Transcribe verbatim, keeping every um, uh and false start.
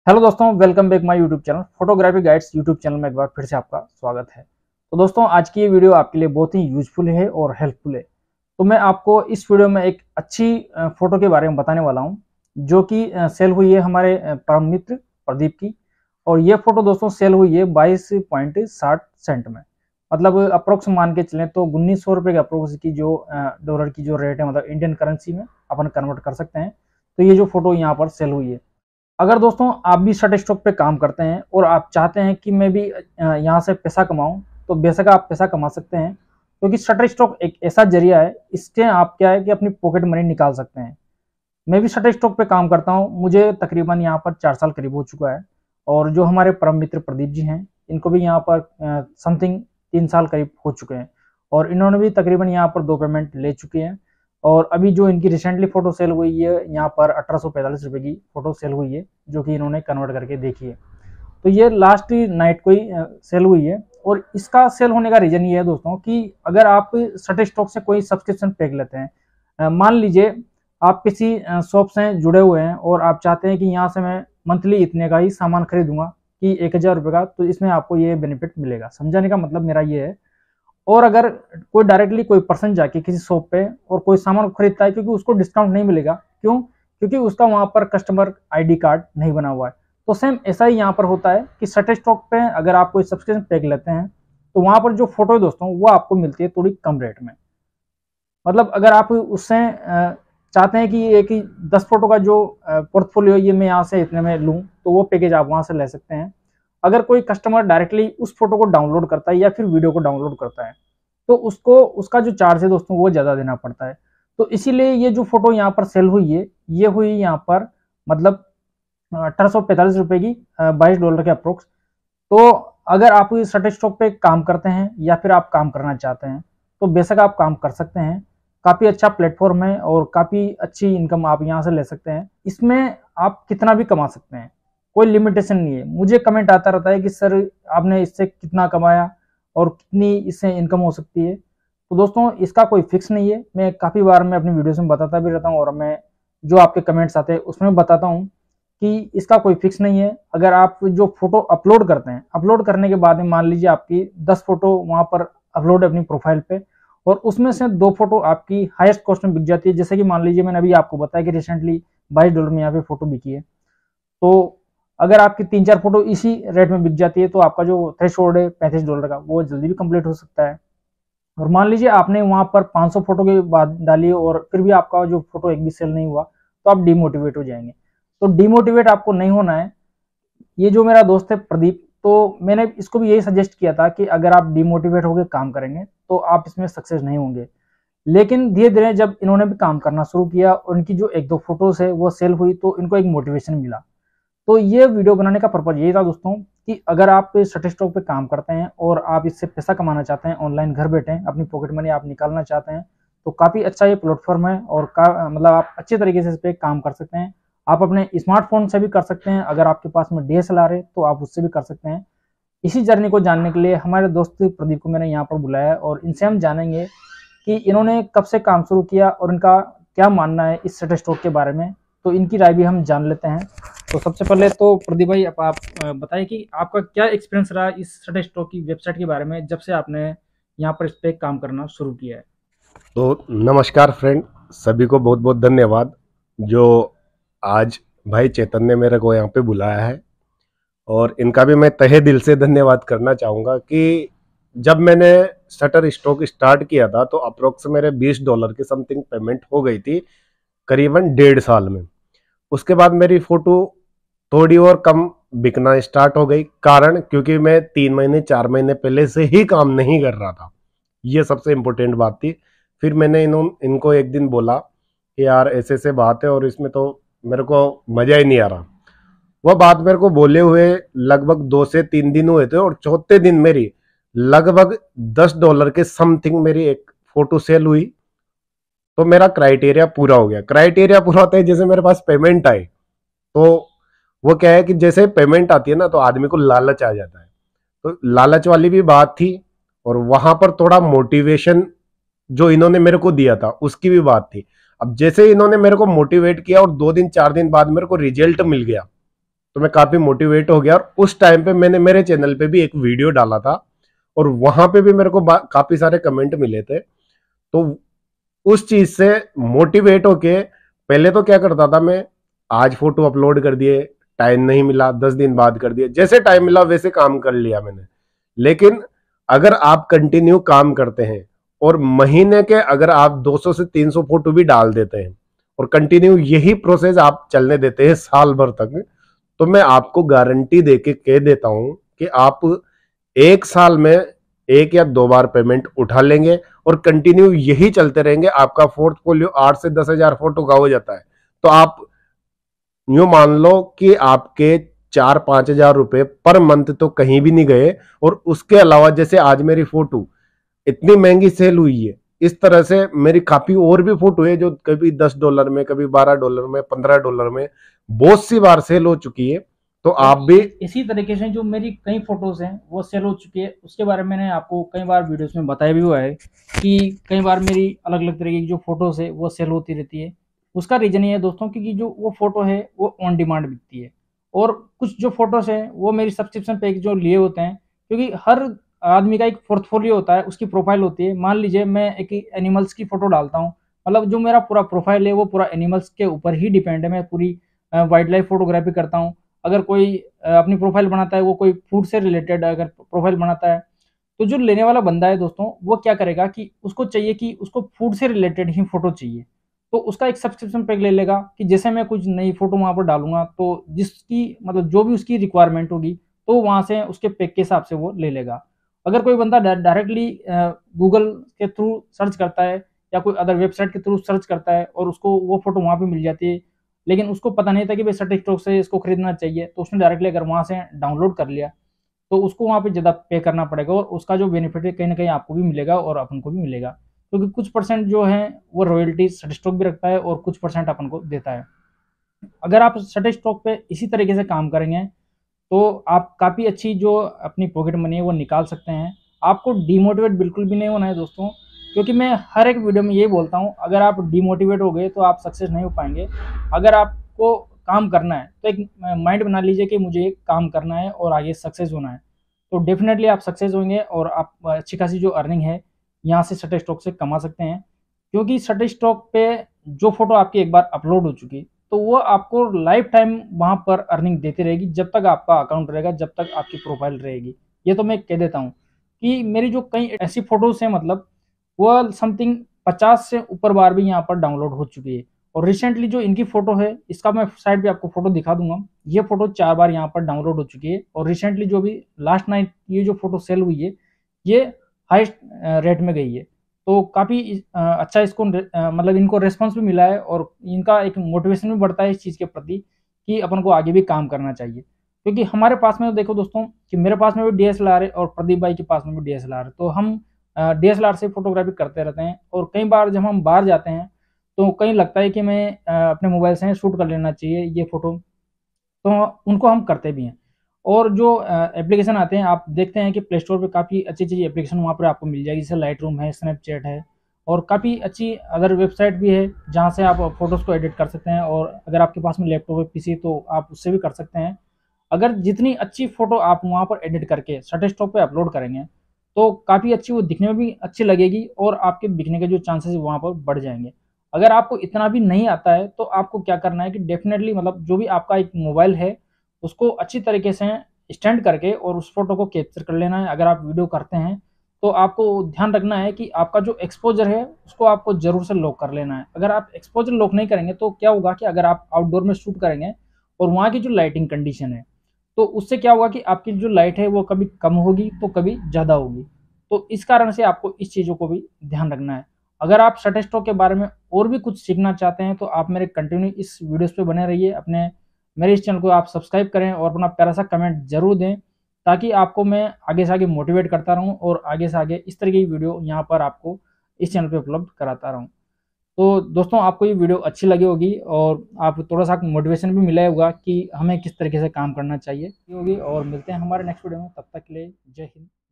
Hello दोस्तों, welcome back my YouTube channel photography guides YouTube channel में एक बार फिर से आपका स्वागत है। तो दोस्तों, आज की ये वीडियो आपके लिए बहुत ही यूजफुल है और हेल्पफुल है। तो मैं आपको इस वीडियो में एक अच्छी फोटो के बारे में बताने वाला हूं, जो कि सेल हुई है हमारे परम मित्र प्रदीप की। और ये फोटो दोस्तों सेल हुई है बाईस पॉइंट साठ सेंट में, मतलब अप्रोक्स मान के चलें तो उन्नीस सौ रुपये के अप्रोक्स की जो डॉलर की जो रेट है, मतलब इंडियन करेंसी में अपन कन्वर्ट कर सकते हैं। तो ये जो फोटो यहाँ पर सेल हुई है, अगर दोस्तों आप भी शटर स्टॉक पे काम करते हैं और आप चाहते हैं कि मैं भी यहाँ से पैसा कमाऊं, तो बेशक आप पैसा कमा सकते हैं, क्योंकि शटर स्टॉक एक ऐसा जरिया है, इससे आप क्या है कि अपनी पॉकेट मनी निकाल सकते हैं। मैं भी शटर स्टॉक पे काम करता हूं, मुझे तकरीबन यहाँ पर चार साल करीब हो चुका है। और जो हमारे परम मित्र प्रदीप जी हैं, इनको भी यहाँ पर समथिंग तीन साल करीब हो चुके हैं, और इन्होंने भी तकरीबन यहाँ पर दो पेमेंट ले चुके हैं। और अभी जो इनकी रिसेंटली फोटो सेल हुई है, यहाँ पर अठारह सौ पैंतालीस रुपए की फोटो सेल हुई है, जो कि इन्होंने कन्वर्ट करके देखी है। तो ये लास्ट नाइट को ही सेल हुई है। और इसका सेल होने का रीजन ये है दोस्तों कि अगर आप शटर स्टॉक से कोई सब्सक्रिप्शन पैक लेते हैं, मान लीजिए आप किसी शॉप से जुड़े हुए हैं और आप चाहते हैं कि यहाँ से मैं मंथली इतने का ही सामान खरीदूंगा कि एक हजार रुपये का, तो इसमें आपको ये बेनिफिट मिलेगा। समझाने का मतलब मेरा ये है। और अगर कोई डायरेक्टली कोई पर्सन जाके किसी शॉप पे और कोई सामान खरीदता है, क्योंकि उसको डिस्काउंट नहीं मिलेगा, क्यों? क्योंकि उसका वहां पर कस्टमर आईडी कार्ड नहीं बना हुआ है। तो सेम ऐसा ही यहाँ पर होता है कि शटर स्टॉक पे अगर आप कोई सब्सक्रिप्शन पैक लेते हैं, तो वहां पर जो फोटो है दोस्तों, वो आपको मिलती है थोड़ी कम रेट में। मतलब अगर आप उससे चाहते हैं कि एक ही दस फोटो का जो पोर्टफोलियो ये मैं यहाँ से इतने में लूँ, तो वो पैकेज आप वहां से ले सकते हैं। अगर कोई कस्टमर डायरेक्टली उस फोटो को डाउनलोड करता है या फिर वीडियो को डाउनलोड करता है, तो उसको उसका जो चार्ज है दोस्तों, वो ज़्यादा देना पड़ता है। तो इसीलिए ये जो फोटो यहाँ पर सेल हुई है, ये हुई यहाँ पर मतलब अठारह सौ पैंतालीस रुपये की, बाईस डॉलर के अप्रोक्स। तो अगर आप शटर स्टॉक पे काम करते हैं या फिर आप काम करना चाहते हैं, तो बेशक आप काम कर सकते हैं। काफ़ी अच्छा प्लेटफॉर्म है और काफ़ी अच्छी इनकम आप यहाँ से ले सकते हैं। इसमें आप कितना भी कमा सकते हैं, कोई लिमिटेशन नहीं है। मुझे कमेंट आता रहता है कि सर आपने इससे कितना कमाया और कितनी इससे इनकम हो सकती है। तो दोस्तों, इसका कोई फिक्स नहीं है। मैं काफ़ी बार मैं अपनी वीडियोस में बताता भी रहता हूँ, और मैं जो आपके कमेंट्स आते हैं उसमें बताता हूँ कि इसका कोई फिक्स नहीं है। अगर आप जो फोटो अपलोड करते हैं, अपलोड करने के बाद में मान लीजिए आपकी दस फोटो वहाँ पर अपलोड है अपनी प्रोफाइल पे, और उसमें से दो फोटो आपकी हाईएस्ट कॉस्ट में बिक जाती है। जैसे कि मान लीजिए मैंने अभी आपको बताया कि रिसेंटली बाईस डॉलर में यहाँ पे फोटो बिकी है। तो अगर आपकी तीन चार फोटो इसी रेट में बिक जाती है, तो आपका जो थ्रेशोल्ड है पैंतीस डॉलर का, वो जल्दी भी कंप्लीट हो सकता है। और मान लीजिए आपने वहां पर पाँच सौ फोटो के बाद डाली और फिर भी आपका जो फोटो एक भी सेल नहीं हुआ, तो आप डिमोटिवेट हो जाएंगे। तो डिमोटिवेट आपको नहीं होना है। ये जो मेरा दोस्त है प्रदीप, तो मैंने इसको भी यही सजेस्ट किया था कि अगर आप डिमोटिवेट होकर काम करेंगे तो आप इसमें सक्सेस नहीं होंगे। लेकिन धीरे धीरे जब इन्होंने भी काम करना शुरू किया, उनकी जो एक दो फोटोज है वो सेल हुई, तो इनको एक मोटिवेशन मिला। तो ये वीडियो बनाने का पर्पज यही था दोस्तों कि अगर आप शटर स्टॉक पे काम करते हैं और आप इससे पैसा कमाना चाहते हैं, ऑनलाइन घर बैठे अपनी पॉकेट मनी आप निकालना चाहते हैं, तो काफ़ी अच्छा ये प्लेटफॉर्म है। और का मतलब आप अच्छे तरीके से इस पर काम कर सकते हैं। आप अपने स्मार्टफोन से भी कर सकते हैं, अगर आपके पास में डी एस एल आर है तो आप उससे भी कर सकते हैं। इसी जर्नी को जानने के लिए हमारे दोस्त प्रदीप को मैंने यहाँ पर बुलाया है, और इनसे हम जानेंगे कि इन्होंने कब से काम शुरू किया और इनका क्या मानना है इस शटर स्टॉक के बारे में। तो इनकी राय भी हम जान लेते हैं। तो सबसे पहले तो प्रदीप भाई, आप, आप बताइए कि आपका क्या एक्सपीरियंस रहा इस शटर स्टॉक की वेबसाइट के बारे में, जब से आपने यहाँ पर इस पे काम करना शुरू किया है। तो नमस्कार फ्रेंड, सभी को बहुत बहुत धन्यवाद जो आज भाई चेतन ने मेरे को यहाँ पे बुलाया है। और इनका भी मैं तहे दिल से धन्यवाद करना चाहूँगा कि जब मैंने शटर स्टॉक स्टार्ट किया था, तो अप्रोक्स मेरे बीस डॉलर की समथिंग पेमेंट हो गई थी करीबन डेढ़ साल में। उसके बाद मेरी फोटो थोड़ी और कम बिकना स्टार्ट हो गई, कारण क्योंकि मैं तीन महीने चार महीने पहले से ही काम नहीं कर रहा था। ये सबसे इम्पोर्टेंट बात थी। फिर मैंने इन्हों इनको एक दिन बोला कि यार ऐसे ऐसे बात है और इसमें तो मेरे को मजा ही नहीं आ रहा। वह बात मेरे को बोले हुए लगभग दो से तीन दिन हुए थे, और चौथे दिन मेरी लगभग दस डॉलर के समथिंग मेरी एक फोटो सेल हुई। तो मेरा क्राइटेरिया पूरा हो गया। क्राइटेरिया पूरा होता है जैसे मेरे पास पेमेंट आए, तो वो क्या है कि जैसे पेमेंट आती है ना, तो आदमी को लालच आ जाता है। तो लालच वाली भी बात थी, और वहां पर थोड़ा मोटिवेशन जो इन्होंने मेरे को दिया था उसकी भी बात थी। अब जैसे इन्होंने मेरे को मोटिवेट किया और दो दिन चार दिन बाद मेरे को रिजल्ट मिल गया, तो मैं काफी मोटिवेट हो गया। और उस टाइम पे मैंने मेरे चैनल पे भी एक वीडियो डाला था और वहां पे भी मेरे को काफी सारे कमेंट मिले थे। तो उस चीज से मोटिवेट होके पहले तो क्या करता था मैं, आज फोटो अपलोड कर दिए, टाइम नहीं मिला, दस दिन बाद कर दिए, जैसे टाइम मिला वैसे काम कर लिया मैंने। लेकिन अगर आप कंटिन्यू काम करते हैं और महीने के अगर आप दो सौ से तीन सौ फोटो भी डाल देते हैं और कंटिन्यू यही प्रोसेस आप चलने देते हैं साल भर तक, तो मैं आपको गारंटी देके कह देता हूं कि आप एक साल में एक या दो बार पेमेंट उठा लेंगे और कंटिन्यू यही चलते रहेंगे। आपका पोर्टफोलियो आठ से दस हजार फोटो का हो जाता है। तो आप यूं मान लो कि आपके चार पांच हजार रुपए पर मंथ तो कहीं भी नहीं गए। और उसके अलावा जैसे आज मेरी फोटो इतनी महंगी सेल हुई है, इस तरह से मेरी काफी और भी फोटो है जो कभी दस डॉलर में, कभी बारह डॉलर में, पंद्रह डॉलर में बहुत सी बार सेल हो चुकी है। तो आप भी इसी तरीके से जो मेरी कई फोटोज हैं वो सेल हो चुकी है, उसके बारे में मैंने आपको कई बार वीडियोस में बताया भी हुआ है कि कई बार मेरी अलग अलग तरीके की जो फोटोज है वो सेल होती रहती है। उसका रीजन ये है दोस्तों क्योंकि जो वो फोटो है वो ऑन डिमांड बिकती है, और कुछ जो फोटोज है वो मेरी सब्सक्रिप्शन पैक जो लिए होते हैं, क्योंकि हर आदमी का एक पोर्टफोलियो होता है, उसकी प्रोफाइल होती है। मान लीजिए मैं एक एनिमल्स की फोटो डालता हूँ, मतलब जो मेरा पूरा प्रोफाइल है वो पूरा एनिमल्स के ऊपर ही डिपेंड है, मैं पूरी वाइल्ड लाइफ फोटोग्राफी करता हूँ। अगर कोई अपनी प्रोफाइल बनाता है वो कोई फूड से रिलेटेड अगर प्रोफाइल बनाता है, तो जो लेने वाला बंदा है दोस्तों वो क्या करेगा कि उसको चाहिए कि उसको फूड से रिलेटेड ही फोटो चाहिए, तो उसका एक सब्सक्रिप्शन पैक ले लेगा कि जैसे मैं कुछ नई फोटो वहां पर डालूंगा तो जिसकी मतलब जो भी उसकी रिक्वायरमेंट होगी तो वहां से उसके पैक के हिसाब से वो ले लेगा। अगर कोई बंदा डायरेक्टली गूगल के थ्रू सर्च करता है या कोई अदर वेबसाइट के थ्रू सर्च करता है और उसको वो फोटो वहां पे मिल जाती है, लेकिन उसको पता नहीं था कि भाई शटरस्टॉक से इसको खरीदना चाहिए, तो उसने डायरेक्टली अगर वहां से डाउनलोड कर लिया तो उसको वहां पे ज़्यादा पे करना पड़ेगा, और उसका जो बेनिफिट है कहीं ना कहीं आपको भी मिलेगा और अपन को भी मिलेगा, क्योंकि कुछ परसेंट जो है वो रॉयल्टी शटरस्टॉक भी रखता है और कुछ परसेंट अपन को देता है। अगर आप शटरस्टॉक पे इसी तरीके से काम करेंगे तो आप काफ़ी अच्छी जो अपनी पॉकेट मनी है वो निकाल सकते हैं। आपको डीमोटिवेट बिल्कुल भी नहीं होना है दोस्तों, क्योंकि मैं हर एक वीडियो में यही बोलता हूँ, अगर आप डीमोटिवेट हो गए तो आप सक्सेस नहीं हो पाएंगे। अगर आपको काम करना है तो एक माइंड बना लीजिए कि मुझे काम करना है और आगे सक्सेस होना है, तो डेफिनेटली आप सक्सेस होंगे और आप अच्छी खासी जो अर्निंग है यहाँ से शटरस्टॉक से कमा सकते हैं। क्योंकि शटरस्टॉक पे जो फोटो आपकी एक बार अपलोड हो चुकी तो वो आपको लाइफ टाइम वहां पर अर्निंग देती रहेगी, जब तक आपका अकाउंट रहेगा, जब तक आपकी प्रोफाइल रहेगी। ये तो मैं कह देता हूँ कि मेरी जो कई ऐसी फोटोज हैं मतलब वो समथिंग पचास से ऊपर बार भी यहाँ पर डाउनलोड हो चुकी है। और रिसेंटली जो इनकी फोटो है इसका मैं साइड पे आपको फोटो दिखा दूंगा, ये फोटो चार बार यहाँ पर डाउनलोड हो चुकी है। और रिसेंटली जो भी लास्ट नाइट ये जो फोटो सेल हुई है ये हाईएस्ट रेट में गई है, तो काफ़ी अच्छा इसको मतलब इनको रेस्पॉन्स भी मिला है और इनका एक मोटिवेशन भी बढ़ता है इस चीज़ के प्रति कि अपन को आगे भी काम करना चाहिए। क्योंकि हमारे पास में तो देखो दोस्तों कि मेरे पास में भी डी एस एल आर है और प्रदीप भाई के पास में भी डी एस एल आर है, तो हम डी एस एल आर से फोटोग्राफी करते रहते हैं। और कई बार जब हम बाहर जाते हैं तो कहीं लगता है कि मैं अपने मोबाइल से शूट कर लेना चाहिए ये फ़ोटो, तो उनको हम करते भी हैं। और जो एप्लीकेशन आते हैं आप देखते हैं कि प्ले स्टोर पर काफ़ी अच्छी अच्छी एप्लीकेशन वहाँ पर आपको मिल जाएगी, जैसे लाइट रूम है, स्नैपचैट है, और काफ़ी अच्छी अदर वेबसाइट भी है जहाँ से आप फोटोज़ को एडिट कर सकते हैं। और अगर आपके पास में लैपटॉप है, पीसी, तो आप उससे भी कर सकते हैं। अगर जितनी अच्छी फ़ोटो आप वहाँ पर एडिट करके शटरस्टॉक पे अपलोड करेंगे तो काफ़ी अच्छी वो दिखने में भी अच्छी लगेगी और आपके बिकने के जो चांसेस वहाँ पर बढ़ जाएंगे। अगर आपको इतना भी नहीं आता है तो आपको क्या करना है कि डेफिनेटली मतलब जो भी आपका एक मोबाइल है उसको अच्छी तरीके से स्टैंड करके और उस फोटो को कैप्चर कर लेना है। अगर आप वीडियो करते हैं तो आपको ध्यान रखना है कि आपका जो एक्सपोजर है उसको आपको जरूर से लॉक कर लेना है। अगर आप एक्सपोजर लॉक नहीं करेंगे तो क्या होगा कि अगर आप आउटडोर में शूट करेंगे और वहाँ की जो लाइटिंग कंडीशन है तो उससे क्या होगा कि आपकी जो लाइट है वो कभी कम होगी तो कभी ज़्यादा होगी, तो इस कारण से आपको इस चीज़ों को भी ध्यान रखना है। अगर आप शटरस्टॉक के बारे में और भी कुछ सीखना चाहते हैं तो आप मेरे कंटिन्यू इस वीडियोस पे बने रहिए, अपने मेरे इस चैनल को आप सब्सक्राइब करें और अपना प्यारा सा कमेंट जरूर दें, ताकि आपको मैं आगे से आगे मोटिवेट करता रहूं और आगे से आगे इस तरह की वीडियो यहाँ पर आपको इस चैनल पे उपलब्ध कराता रहूं। तो दोस्तों आपको ये वीडियो अच्छी लगी होगी और आप थोड़ा सा मोटिवेशन भी मिला होगा कि हमें किस तरीके से काम करना चाहिए होगी। और मिलते हैं हमारे नेक्स्ट वीडियो में, तब तक के लिए जय हिंद।